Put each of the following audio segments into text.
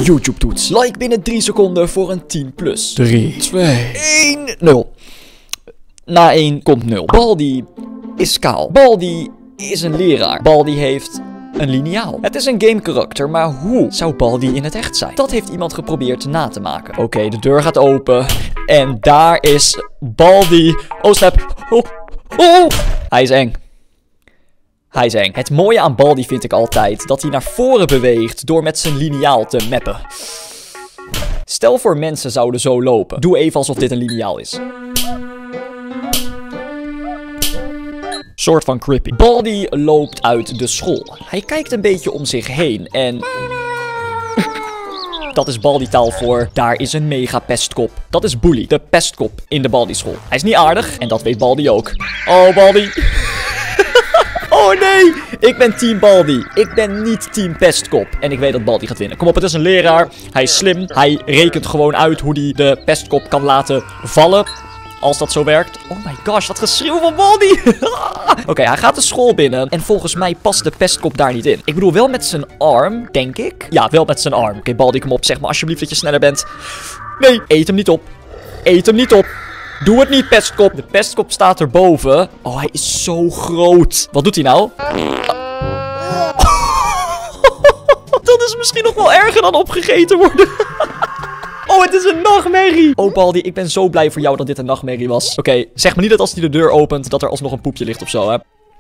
YouTube-toets. Like binnen 3 seconden voor een 10+. 3, 2, 1, 0. Na 1 komt 0. Baldi is kaal. Baldi is een leraar. Baldi heeft een liniaal. Het is een game karakter, maar hoe zou Baldi in het echt zijn? Dat heeft iemand geprobeerd na te maken. Oké, de deur gaat open. En daar is Baldi. Oh, snap. Oh. Hij is eng. Hij is eng. Het mooie aan Baldi vind ik altijd dat hij naar voren beweegt door met zijn liniaal te mappen. Stel voor mensen zouden zo lopen. Doe even alsof dit een liniaal is. Soort van creepy. Baldi loopt uit de school. Hij kijkt een beetje om zich heen en... Dat is Baldi-taal voor, daar is een mega pestkop. Dat is Bully, de pestkop in de Baldi-school. Hij is niet aardig en dat weet Baldi ook. Oh, Baldi. Oh nee, ik ben team Baldi. Ik ben niet team pestkop. En ik weet dat Baldi gaat winnen. Kom op, het is een leraar. Hij is slim. Hij rekent gewoon uit hoe hij de pestkop kan laten vallen. Als dat zo werkt. Oh my gosh, wat geschreeuw van Baldi. Oké, hij gaat de school binnen. En volgens mij past de pestkop daar niet in. Ik bedoel, wel met zijn arm, denk ik. Ja, wel met zijn arm. Oké, Baldi, kom op. Zeg maar alsjeblieft dat je sneller bent. Nee, eet hem niet op. Eet hem niet op. Doe het niet, pestkop. De pestkop staat erboven. Oh, hij is zo groot. Wat doet hij nou? Dat is misschien nog wel erger dan opgegeten worden. Oh, het is een nachtmerrie. Oh, Baldi, ik ben zo blij voor jou dat dit een nachtmerrie was. Oké, zeg me niet dat als hij de deur opent, dat er alsnog een poepje ligt of zo, hè.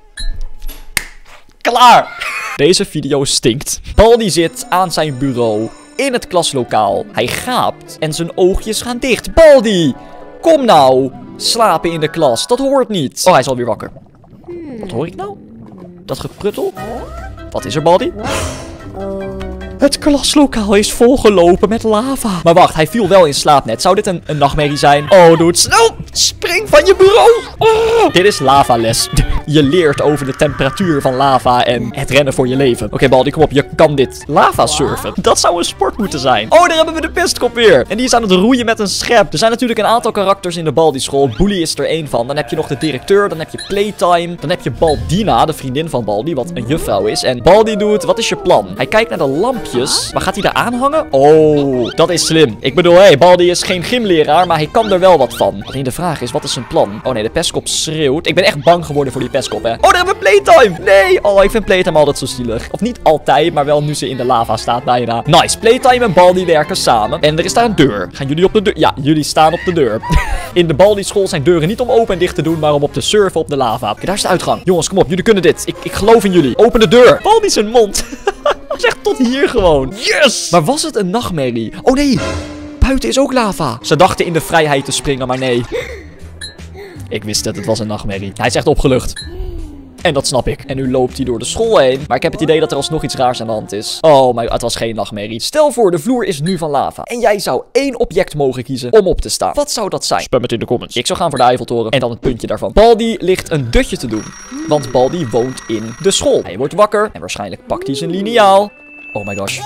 Klaar. Deze video stinkt. Baldi zit aan zijn bureau in het klaslokaal. Hij gaapt en zijn oogjes gaan dicht. Baldi, kom nou. Slapen in de klas, dat hoort niet. Oh, hij is alweer wakker. Wat hoor ik nou? Dat gepruttel? Wat is er, Baldi? Het klaslokaal is volgelopen met lava. Maar wacht, hij viel wel in slaap net. Zou dit een nachtmerrie zijn? Oh, doe het snel. Spring van je bureau. Oh. Dit is lavales. Je leert over de temperatuur van lava en het rennen voor je leven. Oké, Baldi, kom op. Je kan dit lava surfen. Dat zou een sport moeten zijn. Oh, daar hebben we de pestkop weer. En die is aan het roeien met een schep. Er zijn natuurlijk een aantal karakters in de Baldi-school. Bully is er één van. Dan heb je nog de directeur. Dan heb je Playtime. Dan heb je Baldina, de vriendin van Baldi, wat een juffrouw is. En Baldi doet, wat is je plan? Hij kijkt naar de lampjes. Maar gaat hij daar aanhangen? Oh, dat is slim. Ik bedoel, hé, Baldi is geen gymleraar, maar hij kan er wel wat van. Alleen de vraag is, wat is zijn plan? Oh nee, de pestkop schreeuwt. Ik ben echt bang geworden voor die pestkop, hè. Oh, daar hebben we Playtime. Nee. Oh, ik vind Playtime altijd zo zielig. Of niet altijd, maar wel nu ze in de lava staat bijna. Nice. Playtime en Baldi werken samen. En er is daar een deur. Gaan jullie op de deur? Ja, jullie staan op de deur. In de Baldi-school zijn deuren niet om open en dicht te doen, maar om op te surfen op de lava. Oké, daar is de uitgang. Jongens, kom op. Jullie kunnen dit. Ik geloof in jullie. Open de deur. Baldi zijn mond. Zeg tot hier gewoon. Yes! Maar was het een nachtmerrie? Oh nee, buiten is ook lava. Ze dachten in de vrijheid te springen, maar nee. Ik wist het was een nachtmerrie. Hij is echt opgelucht. En dat snap ik. En nu loopt hij door de school heen. Maar ik heb het idee dat er alsnog iets raars aan de hand is. Oh, maar het was geen nachtmerrie. Stel voor, de vloer is nu van lava. En jij zou 1 object mogen kiezen om op te staan. Wat zou dat zijn? Spam het in de comments. Ik zou gaan voor de Eiffeltoren. En dan het puntje daarvan. Baldi ligt een dutje te doen. Want Baldi woont in de school. Hij wordt wakker. En waarschijnlijk pakt hij zijn liniaal. Oh my gosh.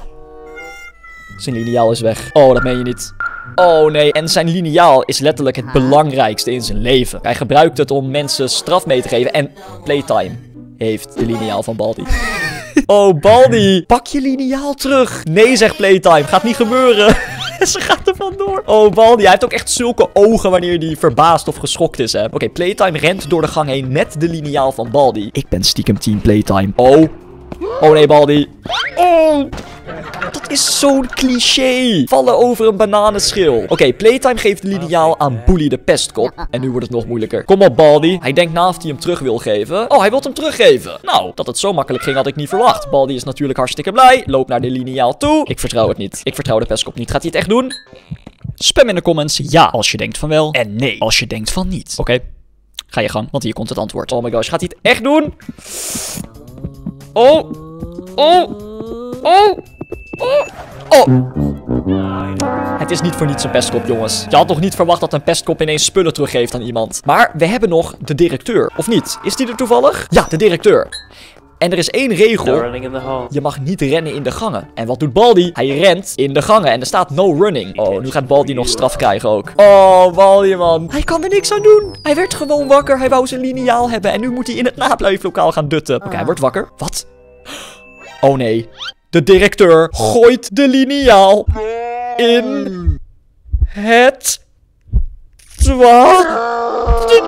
Zijn liniaal is weg. Oh, dat meen je niet. Oh nee, en zijn liniaal is letterlijk het belangrijkste in zijn leven. Hij gebruikt het om mensen straf mee te geven. En Playtime heeft de liniaal van Baldi. Oh, Baldi, pak je liniaal terug. Nee, zegt Playtime, gaat niet gebeuren. Ze gaat er vandoor. Oh, Baldi, hij heeft ook echt zulke ogen wanneer hij verbaasd of geschokt is, hè. Oké, Playtime rent door de gang heen met de liniaal van Baldi. Ik ben stiekem team Playtime. Oh. Oh nee, Baldi. Oh. Dat is zo'n cliché. Vallen over een bananenschil. Oké, Playtime geeft de liniaal aan Bully de pestkop. En nu wordt het nog moeilijker. Kom op, Baldi. Hij denkt na of hij hem terug wil geven. Oh, hij wil hem teruggeven. Nou, dat het zo makkelijk ging had ik niet verwacht. Baldi is natuurlijk hartstikke blij. Loopt naar de liniaal toe. Ik vertrouw het niet. Ik vertrouw de pestkop niet. Gaat hij het echt doen? Spam in de comments ja als je denkt van wel. En nee als je denkt van niet. Oké. Ga je gang, want hier komt het antwoord. Oh my gosh, gaat hij het echt doen? Oh. Oh. Oh. Oh. Oh. Het is niet voor niets een pestkop, jongens. Je had nog niet verwacht dat een pestkop ineens spullen teruggeeft aan iemand. Maar we hebben nog de directeur. Of niet? Is die er toevallig? Ja, de directeur. En er is één regel. Je mag niet rennen in de gangen. En wat doet Baldi? Hij rent in de gangen. En er staat no running. Oh, nu gaat Baldi nog straf krijgen ook. Oh, Baldi, man. Hij kan er niks aan doen. Hij werd gewoon wakker. Hij wou zijn liniaal hebben. En nu moet hij in het nablijflokaal gaan dutten. Oké, hij wordt wakker. Wat? Oh nee. De directeur gooit de liniaal in het toilet.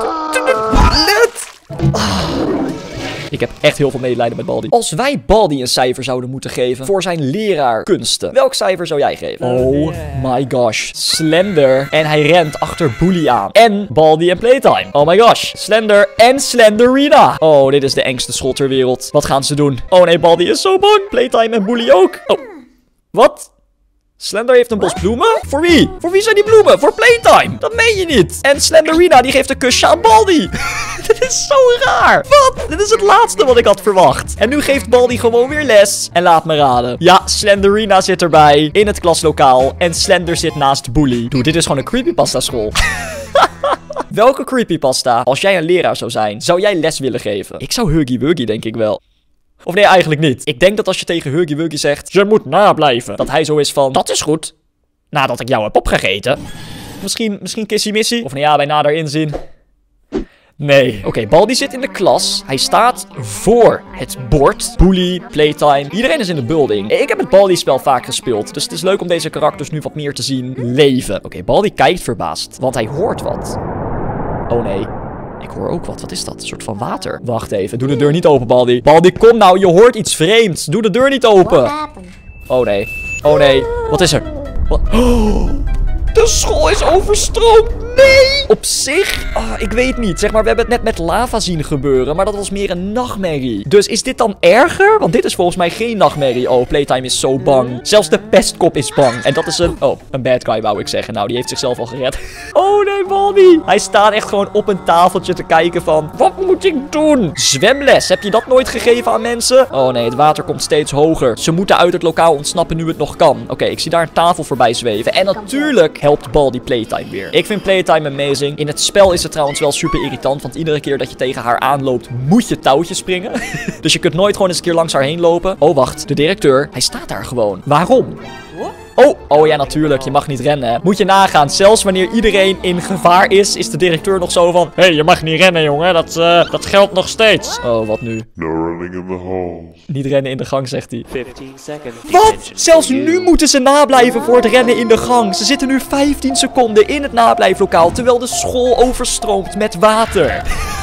Ik heb echt heel veel medelijden met Baldi. Als wij Baldi een cijfer zouden moeten geven voor zijn leraar kunsten, welk cijfer zou jij geven? Oh my gosh. Slender. En hij rent achter Bully aan. En Baldi en Playtime. Oh my gosh. Slender en Slenderina. Oh, dit is de engste school ter wereld. Wat gaan ze doen? Oh nee, Baldi is zo bang. Playtime en Bully ook. Oh. Wat? Slender heeft een bos bloemen? Voor wie? Voor wie zijn die bloemen? Voor Playtime. Dat meen je niet. En Slenderina die geeft een kusje aan Baldi. Dit is zo raar. Wat? Dit is het laatste wat ik had verwacht. En nu geeft Baldi gewoon weer les. En laat me raden. Ja, Slenderina zit erbij. In het klaslokaal. En Slender zit naast Bully. Dude, dit is gewoon een creepypasta school. Welke creepypasta, als jij een leraar zou zijn, zou jij les willen geven? Ik zou Huggy Wuggy denk ik wel. Of nee, eigenlijk niet. Ik denk dat als je tegen Huggy Wuggy zegt, je moet nablijven, dat hij zo is van, dat is goed. Nadat ik jou heb opgegeten. Misschien Kissy Missy? Of nou ja, bij nader inzien. Nee. Oké, Baldi zit in de klas. Hij staat voor het bord. Bully, Playtime. Iedereen is in de building. Ik heb het Baldi-spel vaak gespeeld. Dus het is leuk om deze karakters nu wat meer te zien leven. Oké, Baldi kijkt verbaasd. Want hij hoort wat. Oh nee. Ik hoor ook wat. Wat is dat? Een soort van water. Wacht even. Doe de deur niet open, Baldi. Baldi, kom nou. Je hoort iets vreemds. Doe de deur niet open. Oh nee. Oh nee. Wat is er? Wat? Oh, de school is overstroomd. Nee. Op zich, ik weet niet. Zeg maar, we hebben het net met lava zien gebeuren. Maar dat was meer een nachtmerrie. Dus is dit dan erger? Want dit is volgens mij geen nachtmerrie. Oh, Playtime is zo bang. Zelfs de pestkop is bang. En dat is een... Oh, een bad guy wou ik zeggen. Nou, die heeft zichzelf al gered. Oh nee, Baldi. Hij staat echt gewoon op een tafeltje te kijken van... Wat moet ik doen? Zwemles. Heb je dat nooit gegeven aan mensen? Oh nee, het water komt steeds hoger. Ze moeten uit het lokaal ontsnappen nu het nog kan. Oké, ik zie daar een tafel voorbij zweven. En natuurlijk helpt Baldi Playtime weer. Ik vind Playtime amazing. In het spel is het trouwens wel super irritant. Want iedere keer dat je tegen haar aanloopt, moet je touwtjes springen. Dus je kunt nooit gewoon eens een keer langs haar heen lopen. Oh, wacht. De directeur. Hij staat daar gewoon. Waarom? Oh ja, natuurlijk. Je mag niet rennen, hè. Moet je nagaan. Zelfs wanneer iedereen in gevaar is de directeur nog zo van... Hé, je mag niet rennen, jongen. Dat geldt nog steeds. Oh, wat nu? No running in the halls. Niet rennen in de gang, zegt hij. 15 seconds. Wat? Zelfs nu moeten ze nablijven voor het rennen in de gang. Ze zitten nu 15 seconden in het nablijflokaal, terwijl de school overstroomt met water.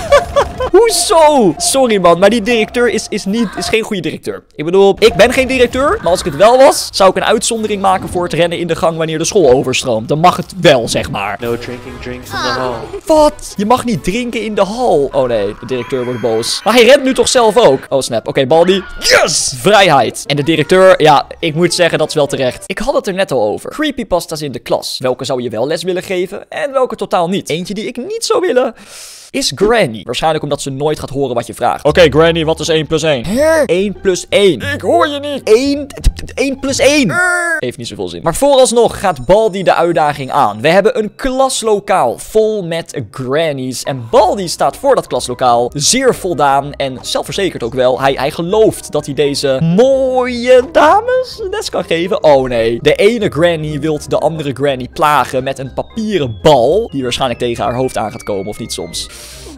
Hoezo? Sorry man, maar die directeur is geen goede directeur. Ik bedoel, ik ben geen directeur, maar als ik het wel was, zou ik een uitzondering maken voor het rennen in de gang wanneer de school overstroomt. Dan mag het wel, zeg maar. No drinking drinks in the hall. Wat? Je mag niet drinken in de hal. Oh nee, de directeur wordt boos. Maar hij rent nu toch zelf ook? Oh snap. Oké, Baldi. Yes! Vrijheid. En de directeur, ja, ik moet zeggen, dat is wel terecht. Ik had het er net al over. Creepypasta's in de klas. Welke zou je wel les willen geven en welke totaal niet? Eentje die ik niet zou willen... is Granny. Waarschijnlijk omdat ze nooit gaat horen wat je vraagt. Oké, Granny, wat is 1 plus 1? 1 plus 1. Ik hoor je niet. 1 plus 1. Heeft niet zoveel zin. Maar vooralsnog gaat Baldi de uitdaging aan. We hebben een klaslokaal vol met grannies. En Baldi staat voor dat klaslokaal zeer voldaan en zelfverzekerd ook wel. Hij gelooft dat hij deze mooie dames les kan geven. Oh nee. De ene granny wil de andere granny plagen met een papieren bal. Die waarschijnlijk tegen haar hoofd aan gaat komen, of niet soms.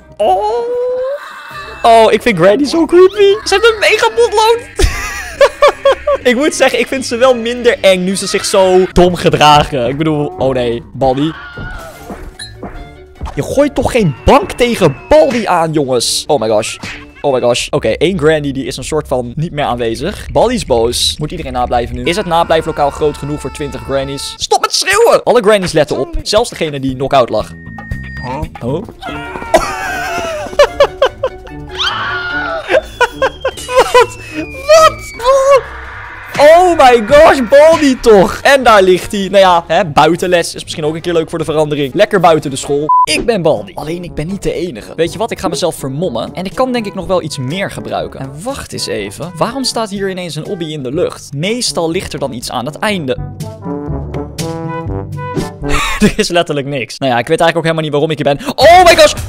Oh, ik vind Granny zo creepy. Ze heeft een mega potlood. Ik moet zeggen, ik vind ze wel minder eng nu ze zich zo dom gedragen. Ik bedoel, oh nee, Baldi. Je gooit toch geen bank tegen Baldi aan, jongens. Oh my gosh. Oh my gosh. Oké, één Granny die is een soort van niet meer aanwezig. Baldi is boos. Moet iedereen nablijven nu? Is het nablijflokaal groot genoeg voor 20 Grannies? Stop met schreeuwen! Alle Grannies letten op. Zelfs degene die knock-out lag. Oh? Wat? Oh my gosh, Baldi toch. En daar ligt hij. Nou ja, buitenles is misschien ook een keer leuk voor de verandering. Lekker buiten de school. Ik ben Baldi. Alleen ik ben niet de enige. Weet je wat, ik ga mezelf vermommen. En ik kan denk ik nog wel iets meer gebruiken. En wacht eens even. Waarom staat hier ineens een obby in de lucht? Meestal ligt er dan iets aan het einde. Er is letterlijk niks. Nou ja, ik weet eigenlijk ook helemaal niet waarom ik hier ben. Oh my gosh.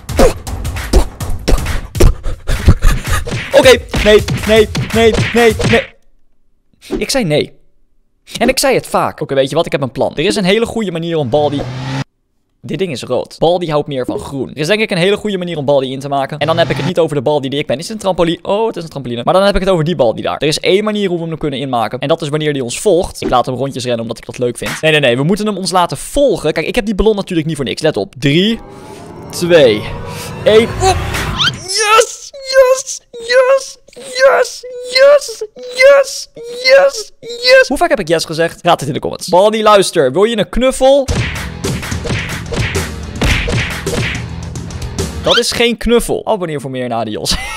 Oké, nee. Ik zei nee. En ik zei het vaak. Oké, weet je wat? Ik heb een plan. Er is een hele goede manier om Baldi... Dit ding is rood. Baldi houdt meer van groen. Er is denk ik een hele goede manier om Baldi in te maken. En dan heb ik het niet over de Baldi die ik ben. Is het een trampoline? Oh, het is een trampoline. Maar dan heb ik het over die Baldi daar. Er is één manier hoe we hem kunnen inmaken. En dat is wanneer hij ons volgt. Ik laat hem rondjes rennen omdat ik dat leuk vind. Nee. We moeten hem ons laten volgen. Kijk, ik heb die ballon natuurlijk niet voor niks. Let op. 3, 2, 1. Op. Yes! Yes! Yes! Yes! Yes! Yes! Yes! Yes! Hoe vaak heb ik yes gezegd? Raad het in de comments. Baldi, luister. Wil je een knuffel? Dat is geen knuffel. Abonneer voor meer Adios.